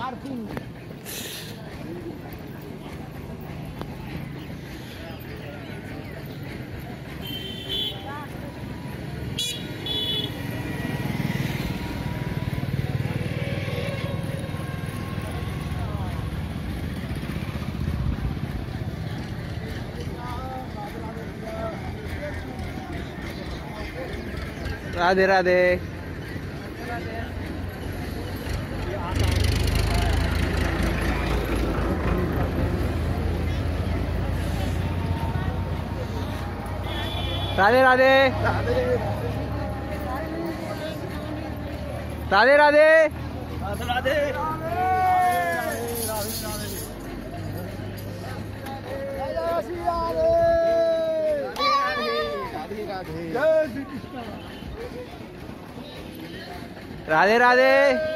राधे राधे। राधे राधे राधे राधे राधे। राधे राधे।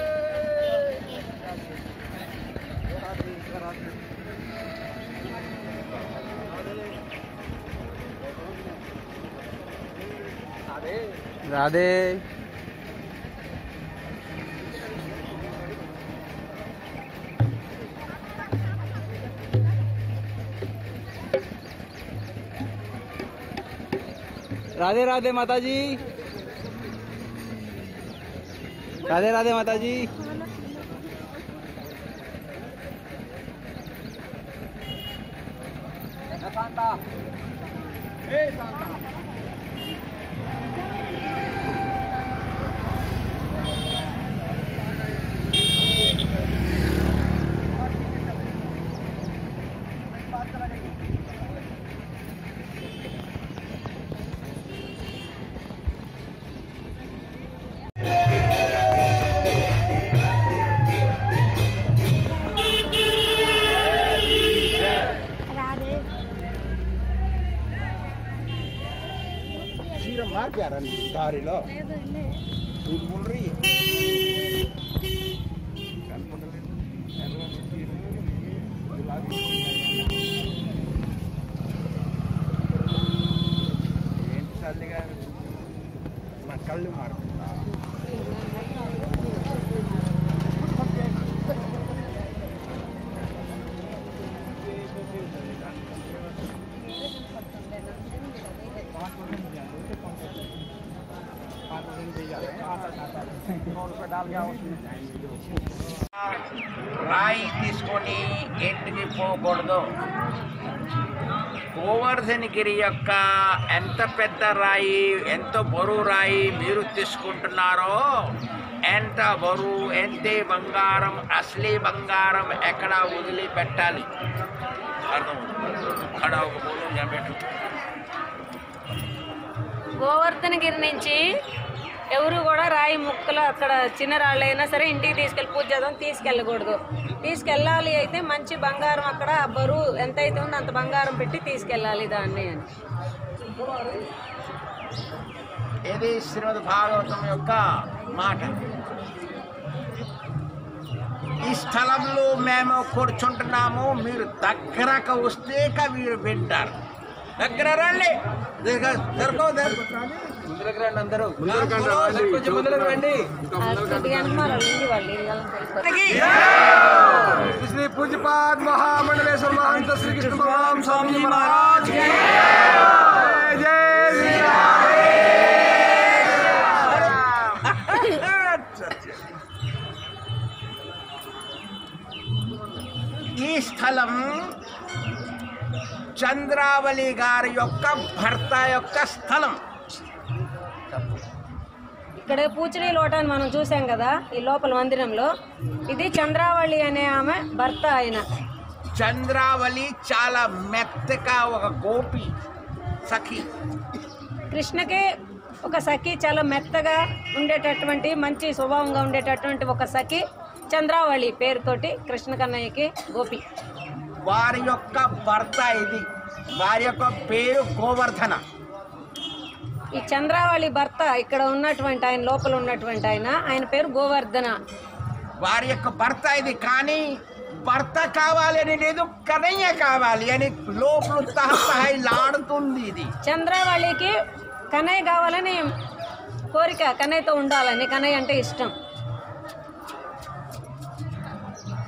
राधे राधे राधे माता जी। राधे राधे माता जी। దారిలో ఏంటి చల్లిగా నా కళ్ళు మారుతుందా? రాయి తీసుకొని ఇంటికి పోకూడదు. గోవర్ధనగిరి యొక్క ఎంత పెద్ద రాయి, ఎంత బరువు రాయి మీరు తీసుకుంటున్నారో, ఎంత బరువు, ఎంతే బంగారం, అసలీ బంగారం ఎక్కడ వదిలిపెట్టాలి. అర్థం అక్కడ ఒక బోధం చెప్పాడు. గోవర్ధనగిరి నుంచి ఎవరు కూడా రాయి ముక్కలు అక్కడ చిన్న రాళ్ళైనా సరే ఇంటికి తీసుకెళ్ళి పూజ చేద్దాం తీసుకెళ్ళకూడదు. తీసుకెళ్ళాలి అయితే మంచి బంగారం అక్కడ బరువు ఎంత అయితే ఉందో అంత బంగారం పెట్టి తీసుకెళ్ళాలి దాన్ని అని. ఇది శ్రీమద్ భాగవతం యొక్క మాట. ఈ స్థలంలో మేము కూర్చుంటున్నాము, మీరు దగ్గరకు వస్తే మీరు వింటారు. దగ్గర రండి, ముందుకు రండి, అందరూ కొంచెం ముందుకు రండి. श्री पूज्यपाद महामंडलेश्वर महंत श्री कृष्ण बलराम स्वामी महाराज की जय जय ఈ స్థలం చంద్రావళి గారి యొక్క భర్త యొక్క స్థలం. ఇక్కడ పూచలి లోటాన్ని మనం చూసాం కదా ఈ లోపల మందిరంలో. ఇది చంద్రావళి అనే ఆమె భర్త. ఆయన చంద్రావళి చాలా మెత్తగా ఒక గోపి సఖి. కృష్ణకి ఒక సఖి, చాలా మెత్తగా ఉండేటటువంటి మంచి స్వభావంగా ఉండేటటువంటి ఒక సఖి చంద్రావళి పేరుతోటి కృష్ణ కన్నయ్యకి గోపి. వారి యొక్క భర్త ఇది. వారి యొక్క పేరు గోవర్ధన. ఈ చంద్రావళి భర్త ఇక్కడ ఉన్నటువంటి ఆయన, లోపల ఉన్నటువంటి ఆయన పేరు గోవర్ధన. వారి యొక్క భర్త ఇది. కానీ భర్త కావాలి అని లేదు, కన్నయ్య కావాలి అని లోపల తహతహలాడుతుంది. ఇది చంద్రావళికి కన్నయ్య కావాలని కోరిక, కన్నయ్యతో ఉండాలని, కన్నయ్య అంటే ఇష్టం.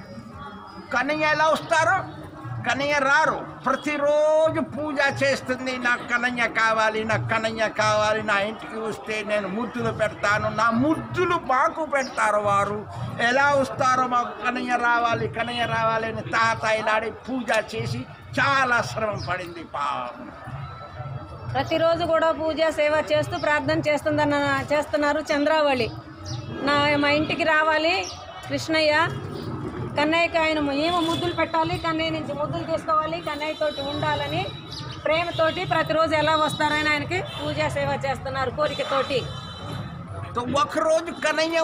కన్నయ్య ఎలా వస్తారు? కన్నయ్య రారు. ప్రతిరోజు పూజ చేస్తుంది. నాకు కన్నయ్య కావాలి, నాకు కన్నయ్య కావాలి, నా ఇంటికి వస్తే నేను ముద్దులు పెడతాను, నా ముద్దులు మాకు పెడతారు. వారు ఎలా వస్తారో మాకు కన్నయ్య రావాలి, కన్నయ్య రావాలి అని తాతాయిలాడి పూజ చేసి చాలా శ్రమ పడింది పాపం. ప్రతిరోజు కూడా పూజ సేవ చేస్తూ ప్రార్థన చేస్తున్నారు చంద్రావళి. మా ఇంటికి రావాలి కృష్ణయ్య, కన్నయ్యకి ఆయన ఏమో ముద్దులు పెట్టాలి, కన్నయ్య నుంచి ముద్దులు తీసుకోవాలి, కన్నయ్యతోటి ఉండాలని ప్రేమతోటి ప్రతిరోజు ఎలా వస్తారని ఆయనకి పూజా సేవ చేస్తున్నారు కోరికతోటి. ఒకరోజు కన్నయ్య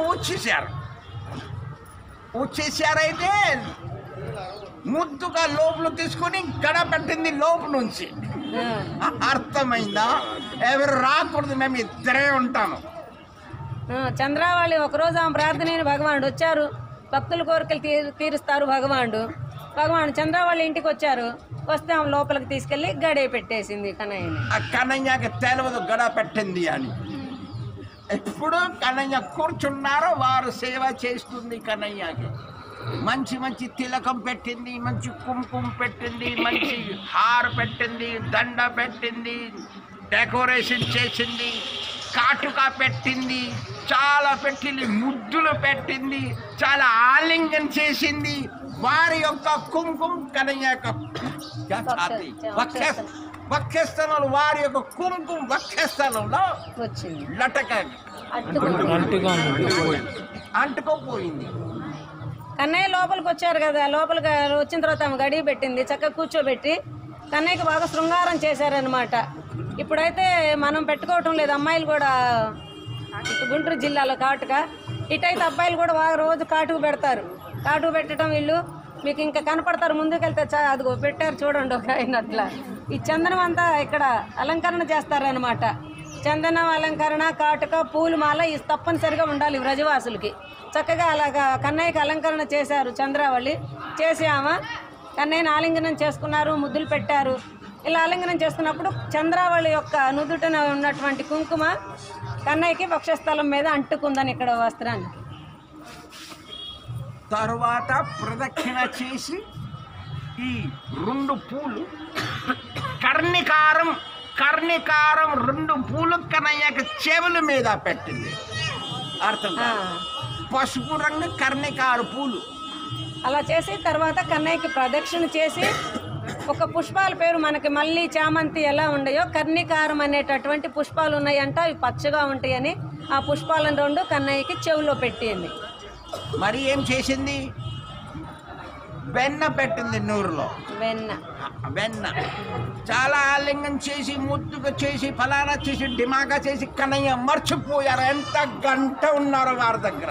వచ్చేసారైతే ముద్దుగా లోపల తీసుకొని గడ పెట్టింది లోపు నుంచి. అర్థమైందా? ఎవరు రాకూడదు, మేము ఇద్దరే ఉంటాము. చంద్రావళి ఒకరోజు ఆమె ప్రార్థన భగవానుడు వచ్చారు, భక్తుల కోరికలు తీరుస్తారు భగవానుడు చంద్రావళి ఇంటికి వచ్చారు. వస్తే ఆమె లోపలికి తీసుకెళ్ళి గడే పెట్టేసింది కన్నయ్యని. ఆ కన్నయ్యకి తెలియదు గడ పెట్టింది అని. ఎప్పుడు కన్నయ్య కూర్చున్నారో వారు సేవ చేస్తుంది. కన్నయ్యకి మంచి మంచి తిలకం పెట్టింది, మంచి కుంకుమ పెట్టింది, మంచి హార పెట్టింది, దండ పెట్టింది, డెకరేషన్ చేసింది, కాటుక పెట్టింది, చాలా పెట్టింది, ముద్దులు పెట్టింది, చాలా ఆలింగనం చేసింది. వారి యొక్క కుంకుమ కన్నయ్య యొక్క వక్షస్థలంలో, వారి యొక్క కుంకుమ వక్షస్థలంలో లటక అంటుకోపోయింది. కన్నయ్య లోపలికి వచ్చారు కదా, లోపలికి వచ్చిన తర్వాత ఆమె గడియ పెట్టింది, చక్కగా కూర్చోబెట్టి కన్నయ్యకి బాగా శృంగారం చేశారనమాట. ఇప్పుడైతే మనం పెట్టుకోవటం లేదు, అమ్మాయిలు కూడా గుంటూరు జిల్లాలో కాటుక, ఇటైతే అబ్బాయిలు కూడా బాగా రోజు కాటుకు పెడతారు. కాటుకు పెట్టడం వీళ్ళు మీకు ఇంకా కనపడతారు, ముందుకెళ్తే అదిగో పెట్టారు చూడండి ఒక ఆయన. అట్లా ఈ చందనం అంతా ఇక్కడ అలంకరణ చేస్తారనమాట. చందనం అలంకరణ, కాటుక, పూలు మాల ఈ తప్పనిసరిగా ఉండాలి వ్రజవాసులకి. చక్కగా అలాగా కన్నయ్యకి అలంకరణ చేశారు చంద్రావళి. చేసి ఆమె కన్నయ్యని ఆలింగనం చేసుకున్నారు, ముద్దులు పెట్టారు. ఇలా ఆలింగనం చేసుకున్నప్పుడు చంద్రావళి యొక్క నుదుటన ఉన్నటువంటి కుంకుమ కన్నయ్యకి వక్షస్థలం మీద అంటుకుందని ఇక్కడ వస్త్రాన్ని. తరువాత ప్రదక్షిణ చేసి ఈ 2 పూలు కర్ణికారం 2 పూలు కన్నయ్యకి చెవుల మీద పెట్టింది. అర్థం పసుపు రంగు కర్ణికారు పూలు అలా చేసి తర్వాత కన్నయ్యకి ప్రదక్షిణ చేసి ఒక పుష్పాల పేరు మనకి మళ్ళీ చామంతి ఎలా ఉన్నాయో కర్ణికారం అనేటటువంటి పుష్పాలు ఉన్నాయంట. అవి పచ్చగా ఉంటాయని ఆ పుష్పాలను 2 కన్నయ్యకి చెవులో పెట్టింది. మరి ఏం చేసింది? వెన్న పెట్టింది, నూరులో వెన్న. చాలా ఆలింగం చేసి, ముద్దుగా చేసి, ఫలానా చేసి, డిమాగా చేసి కన్నయ్య మర్చిపోయారు. ఎంత గంట ఉన్నారో వారి దగ్గర.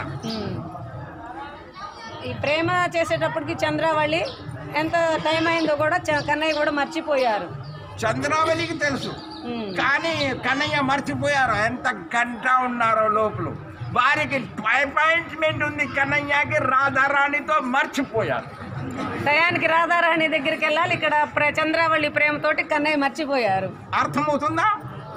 ఈ ప్రేమ చేసేటప్పటికి చంద్రావళి ఎంత టైం అయిందో కూడా కన్నయ్య కూడా మర్చిపోయారు. చంద్రావళికి తెలుసు, కానీ కన్నయ్య మర్చిపోయారు ఎంత గంట ఉన్నారో లోపల. వారికి అపాయింట్మెంట్ ఉంది కన్నయ్యకి, రాధారాణితో మర్చిపోయారు. టయానికి రాధారాణి దగ్గరికి వెళ్ళాలి, ఇక్కడ చంద్రావళి ప్రేమతోటి కన్నయ్య మర్చిపోయారు. అర్థమవుతుందా?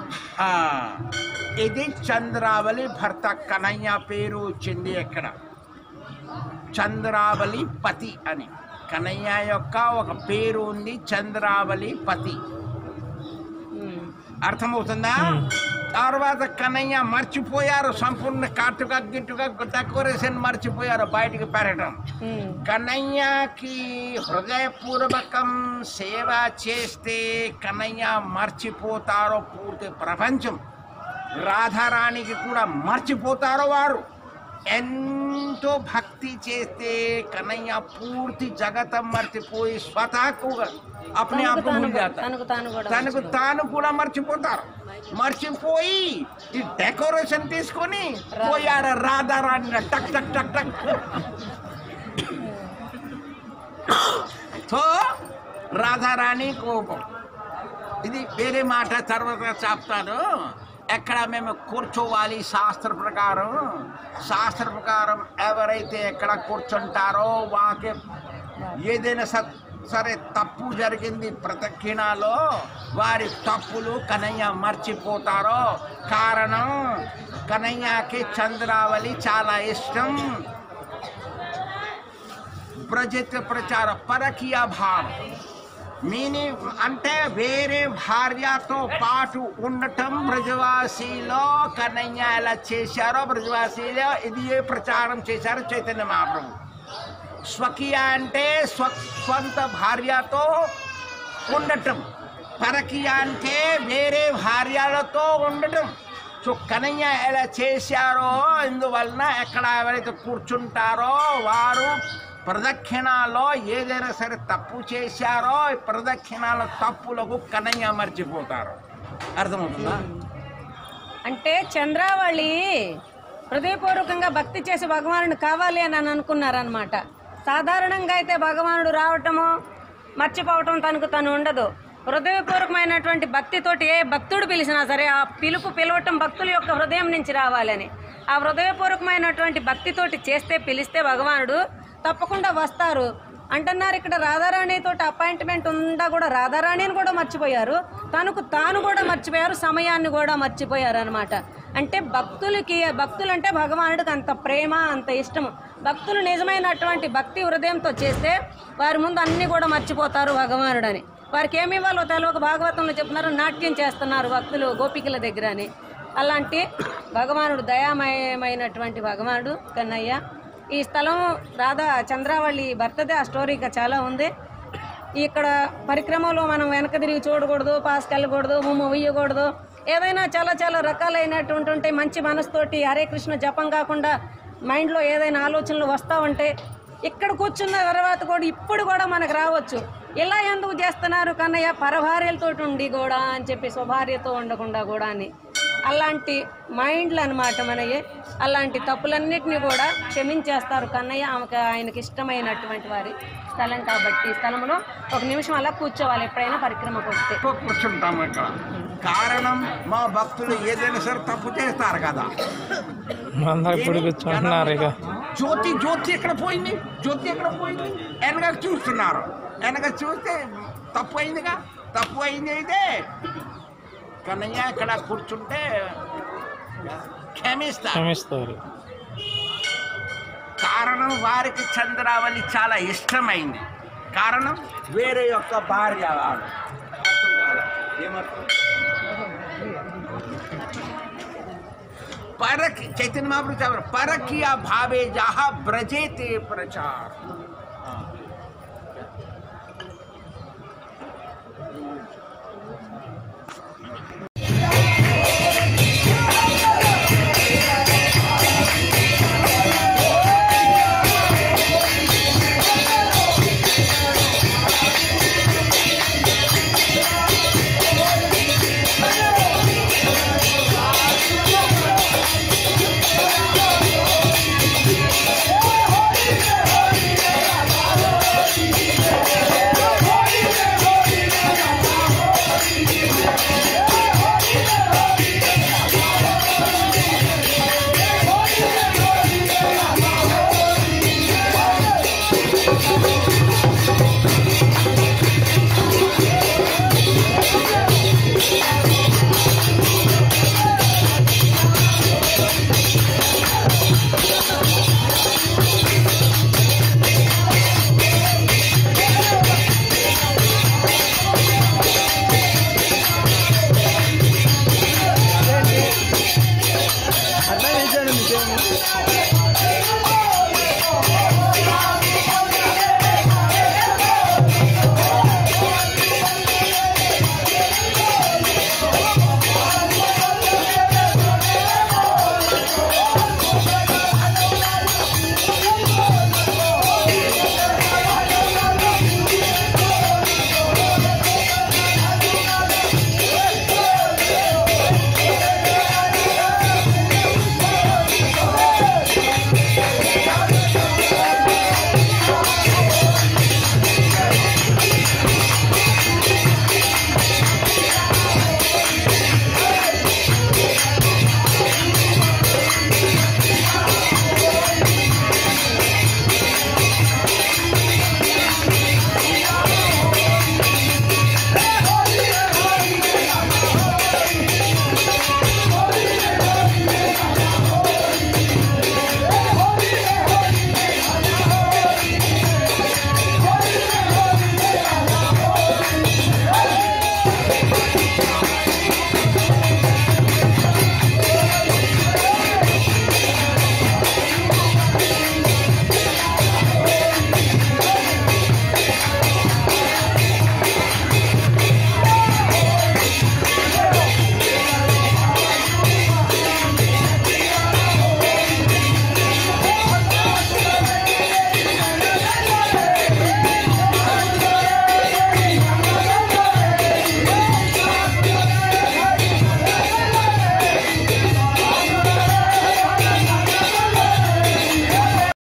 ఇది చంద్రావళి భర్త కన్నయ్య పేరు వచ్చింది. ఎక్కడ? చంద్రావళి పతి అని కన్నయ్య యొక్క ఒక పేరు ఉంది, చంద్రావళి పతి. అర్థమవుతుందా? తర్వాత కన్నయ్య మర్చిపోయారు, సంపూర్ణ కాటుక గిట్టుగా డెకరేషన్ మర్చిపోయారు, బయటికి పెట్టడం. కన్నయ్యకి హృదయపూర్వకం సేవ చేస్తే కన్నయ్య మర్చిపోతారో పూర్తి ప్రపంచం. రాధారాణికి కూడా మర్చిపోతారో వారు. ఎంతో భక్తి చేస్తే కన్నయ్య పూర్తి జగతం మర్చిపోయి స్వతహాగా अपने आप को भूल जाता, తనకు తాను కూడా మర్చిపోతారు. మర్చిపోయి ఈ డెకరేషన్ తీసుకొని పోయారు రాధారాణి టక్ టక్ టక్ టక్. సో రాధారాణి కోపం. ఇది వేరే మాట, తర్వాత చెప్తాను. ఎక్కడ మేము కూర్చోవాలి శాస్త్ర ప్రకారం ఎవరైతే ఎక్కడ కూర్చుంటారో వాకే ఏదైనా సరే తప్పు జరిగింది ప్రదక్షిణలో, వారి తప్పులు కన్నయ్య మర్చిపోతారో. కారణం కన్నయ్యకి చంద్రావళి చాలా ఇష్టం. బ్రజత ప్రచార పరకీయ భావం మీనింగ్ అంటే వేరే భార్యతో పాటు ఉండటం బ్రజవాసీలో కన్నయ్య ఎలా చేశారో బ్రజవాసీలో ఇది ప్రచారం చేశారో చైతన్య మహాప్రభు. స్వకీయ అంటే స్వంత భార్యతో ఉండటం, పరకీయ అంటే వేరే భార్యలతో ఉండటం. సో కన్నయ్య ఎలా చేశారో ఇందువలన ఎక్కడ ఎవరైతే కూర్చుంటారో వారు ప్రదక్షిణాలో ఏదైనా సరే తప్పు చేశారో ప్రదక్షిణాల తప్పులకు కన్నయ్య మర్చిపోతారు. అర్థమవుతుందా? అంటే చంద్రావళి హృదయపూర్వకంగా భక్తి చేసి భగవానుడు కావాలి అని అనుకున్నారనమాట. సాధారణంగా అయితే భగవానుడు రావటము మర్చిపోవటం తను ఉండదు. హృదయపూర్వకమైనటువంటి భక్తితోటి ఏ భక్తుడు పిలిచినా సరే ఆ పిలవటం భక్తుల యొక్క హృదయం నుంచి రావాలని, ఆ హృదయపూర్వకమైనటువంటి భక్తితోటి పిలిస్తే భగవానుడు తప్పకుండా వస్తారు అంటున్నారు. ఇక్కడ రాధారాణితో అపాయింట్మెంట్ ఉందా కూడా రాధారాణిని కూడా మర్చిపోయారు, తాను కూడా మర్చిపోయారు, సమయాన్ని కూడా మర్చిపోయారు అనమాట. అంటే భక్తులంటే భగవానుడికి అంత ప్రేమ, అంత ఇష్టము. భక్తులు నిజమైనటువంటి భక్తి హృదయంతో చేస్తే వారి ముందు అన్నీ కూడా మర్చిపోతారు భగవానుడని. వారికి ఏమి ఇవ్వాలో తెలియక భాగవతంలో చెప్తున్నారు, నాట్యం చేస్తున్నారు భక్తులు గోపికల దగ్గర అని. అలాంటి భగవానుడు దయామయమైనటువంటి భగవానుడు కన్నయ్య. ఈ స్థలం చంద్రావళి బర్త్డే ఆ స్టోరీగా చాలా ఉంది. ఇక్కడ పరిక్రమలో మనం వెనక తిరిగి చూడకూడదు, పాస్కి వెళ్ళకూడదు, ముమ్ము వేయకూడదు. ఏదైనా చాలా రకాలైనటువంటి ఉంటాయి. మంచి మనసుతోటి హరే కృష్ణ జపం కాకుండా మైండ్లో ఏదైనా ఆలోచనలు వస్తూ ఉంటాయి. ఇక్కడ కూర్చున్న తర్వాత కూడా ఇప్పుడు కూడా మనకు రావచ్చు, ఇలా ఎందుకు చేస్తున్నారు కన్నయ్య పరభార్యలతో ఉండి కూడా అని చెప్పి స్వభార్యతో ఉండకుండా కూడా అని. అలాంటి మైండ్లు అనమాట మనయ్య. అలాంటి తప్పులన్నిటినీ కూడా క్షమించేస్తారు కన్నయ్య. ఆయనకి ఇష్టమైనటువంటి వారి స్థలం కాబట్టి ఈ స్థలంలో ఒక నిమిషం అలా కూర్చోవాలి ఎప్పుడైనా పరిక్రమకు వస్తే. కూర్చుంటాము ఇక్కడ. కారణం మా భక్తులు ఏదైనా సరే తప్పు చేస్తారు కదా. జ్యోతి ఎక్కడ పోయింది, వెనక చూస్తున్నారు. వెనక చూస్తే తప్పు అయిందిగా. తప్పు అయింది అయితే కన్నయ్య ఇక్కడ కూర్చుంటే క్షమిస్తారు. కారణం వారికి చంద్రావళి చాలా ఇష్టమైంది. కారణం వేరే యొక్క భార్య వాడు. చైతన్య మహాప్రభు చెప్పారు, పరకీయ భావే జహా బ్రజేతే ప్రచార. అట్లా చేశాడు మీకు